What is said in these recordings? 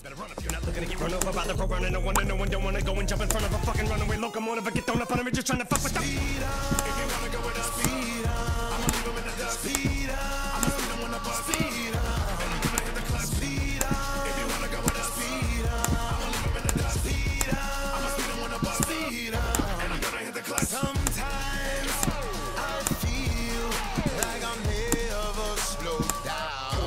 Better run if you're not looking to get run over by the road running. No one don't wanna go and jump in front of a fucking runaway locomotive or get thrown up on him. Just trying to fuck with them. Speed up. If you wanna go with us, speed up. I'ma leave him in the dust. Speed up. I'ma speed him when the bus. Speed up. And I'm gonna hit the clutch. Speed up. If you wanna go with us, speed up. I'ma leave him in the dust. Speed up. I'ma speed him when the bus. Speed up. And I'm gonna hit the clutch. Sometimes I feel like I'll never slow down.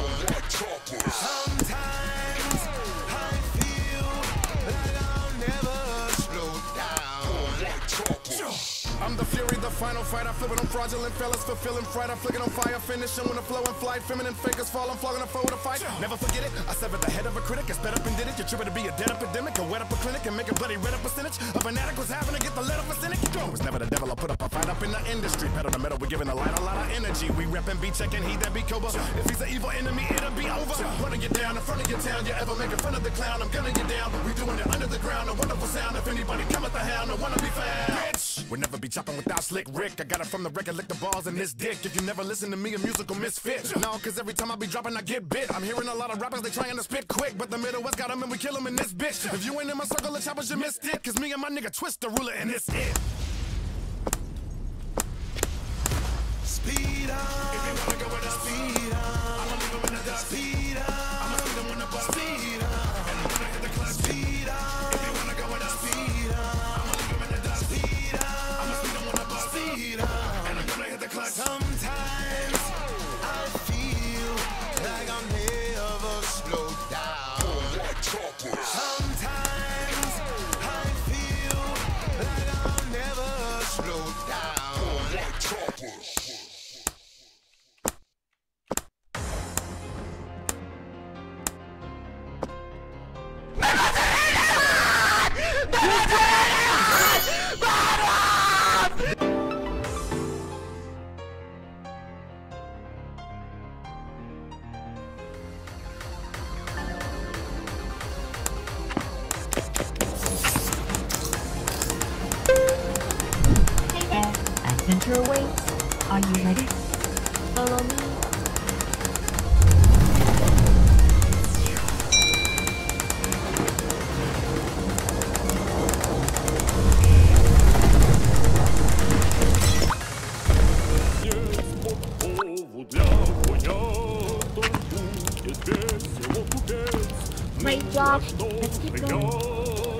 Sometimes I feel like I'll never slow down. I'm the fury, the final fight. I flip it on fraudulent fellas, fulfilling fright. I flick it on fire, finishing when the flow and flight. Feminine fakers fall, I'm flogging a foe with a fight. Never forget it, I severed the head of a critic. I sped up and did it. You're tripping to be a dead epidemic. I wet up a clinic and make a bloody red up percentage of an addict was having to get the lead up a cynic. I was never the devil, I put up a fight up in the industry. Pedal to metal, we're giving the light a lot of energy. We reppin' be checking, he that be Cobra. If he's an evil enemy, it'll be over. Running you down in front of your town, you ever make fun of the clown, I'm gunning you down. We doing it under the ground, a wonderful sound. If anybody come at the hound, I wanna be found. Bitch, we'll never be chopping without Slick Rick. I got it from the record, lick the balls in this dick. If you never listen to me, a musical misfit. No, cause every time I be dropping, I get bit. I'm hearing a lot of rappers, they trying to spit quick, but the Middle West got them and we kill them in this bitch. If you ain't in my circle of choppers, you missed it. Cause me and my nigga Twist the ruler and it's it. Speed up. If you wanna go with us, speed up. I'ma leave him in the dust. Speed up. I'ma speed him when the bus. Speed up. And I'm gonna hit the clutch. Speed up. If you wanna go with us, speed up. I'ma leave him in the dust. Speed up. I'ma speed him when the bus. Speed up. And I'm gonna hit the clutch. Sometimes I feel like I'll never slow down. Sometimes I feel like I'll never slow down. Adventure awaits. Are you ready? Follow me. Great job. Let's keep going.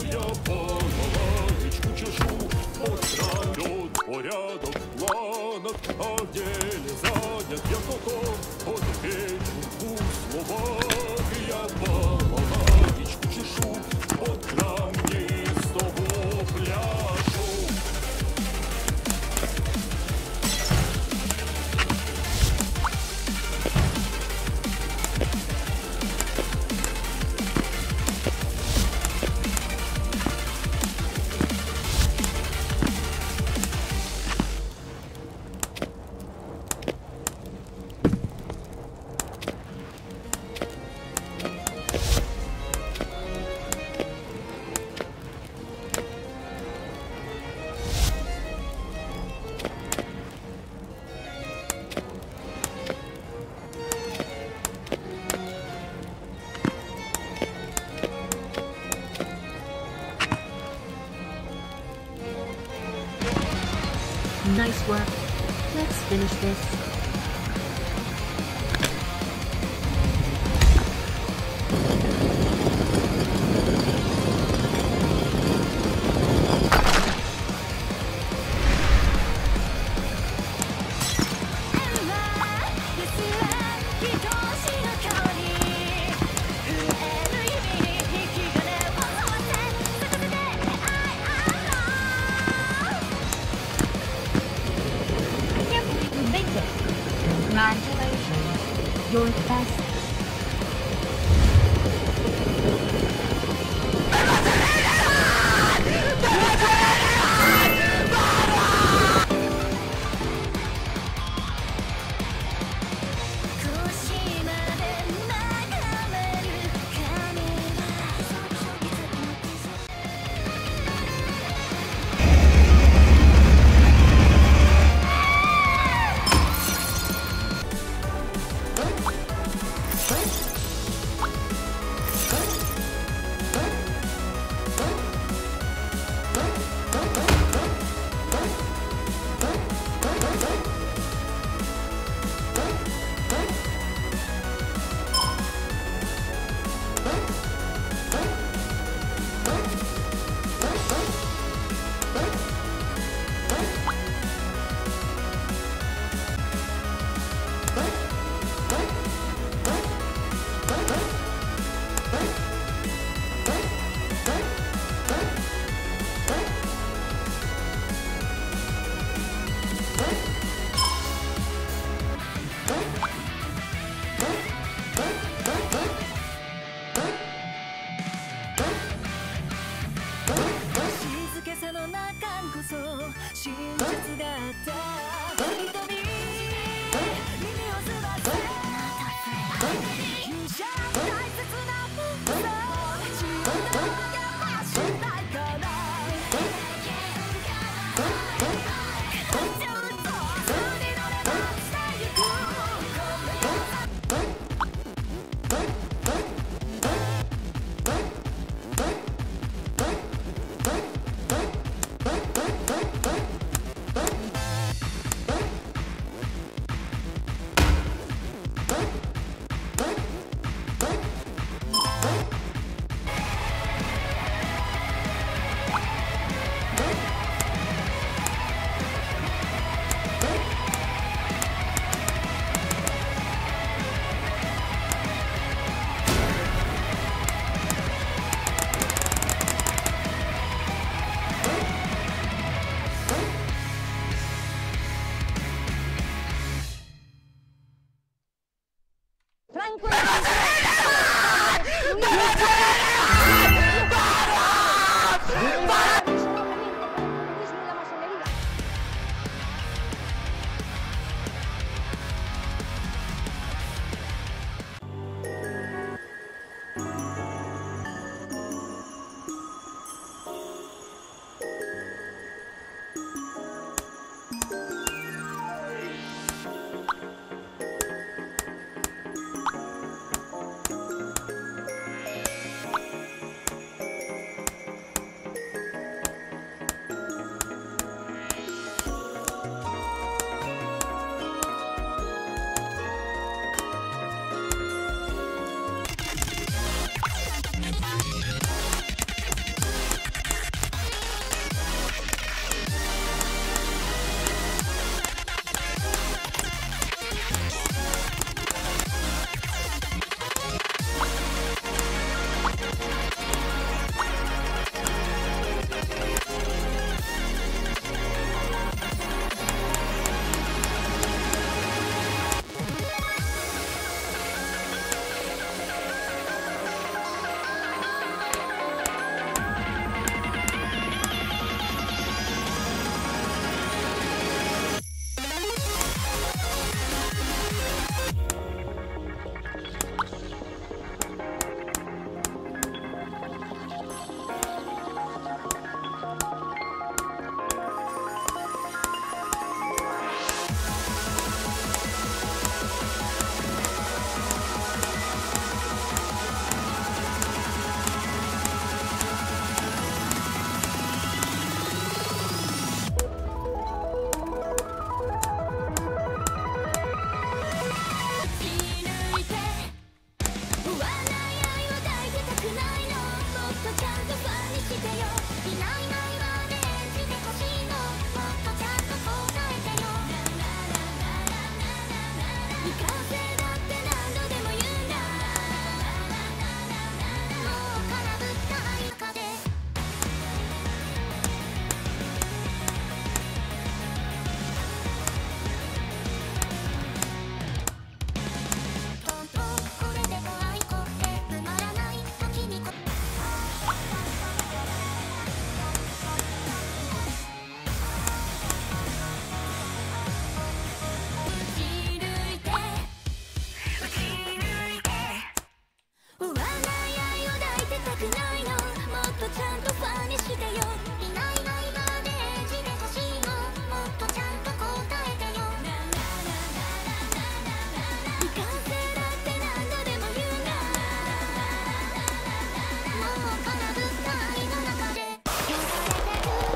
Порядок в планах, а в деле занят я готов. Отвечу в словах, я балалайку чешу, от камней с того пляшу. Nice work. Let's finish this. Make it.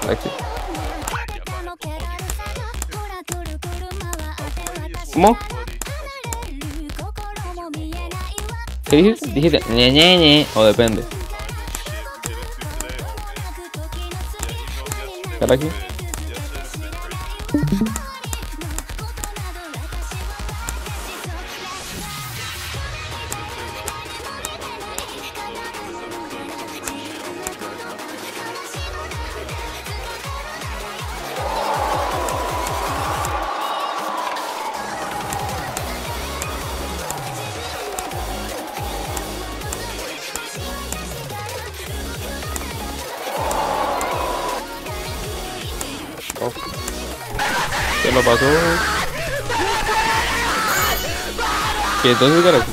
Aquí. ¿Cómo? ¿Qué dijiste? Dijiste ñe. O depende. ¿Para aquí? ¿Qué lo pasó? ¿Qué entonces cara?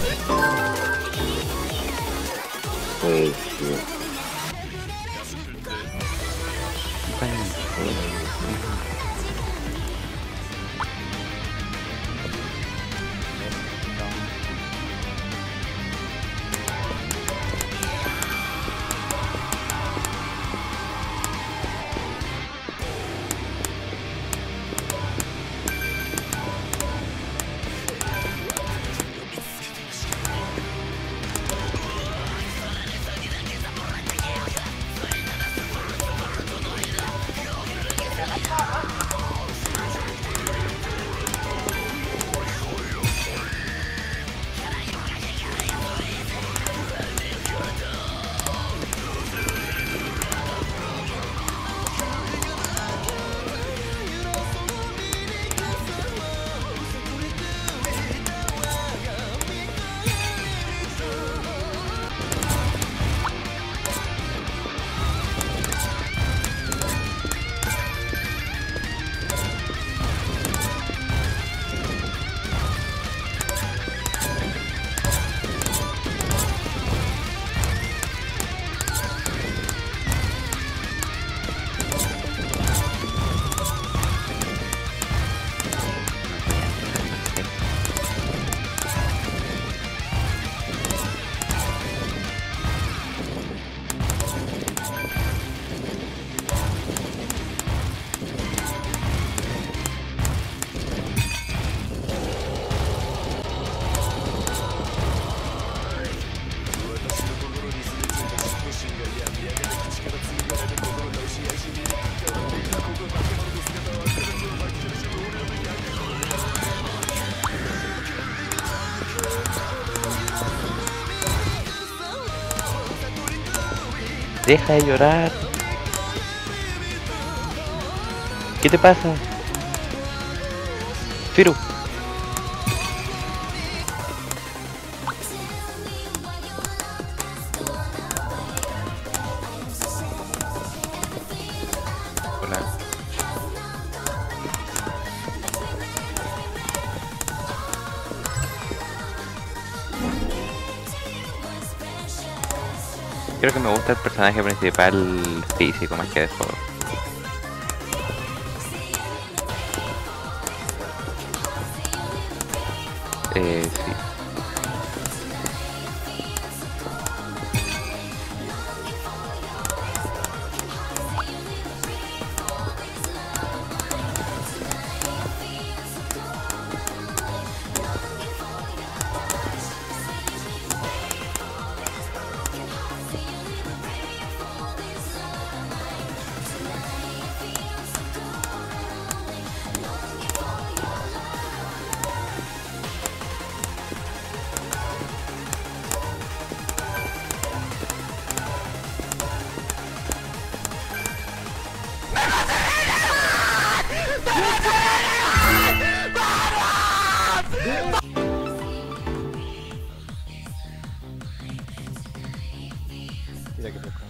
Deja de llorar. ¿Qué te pasa? Firu. Hola. Creo que me gusta el personaje principal físico más que de juego. Sí. Mira que poco.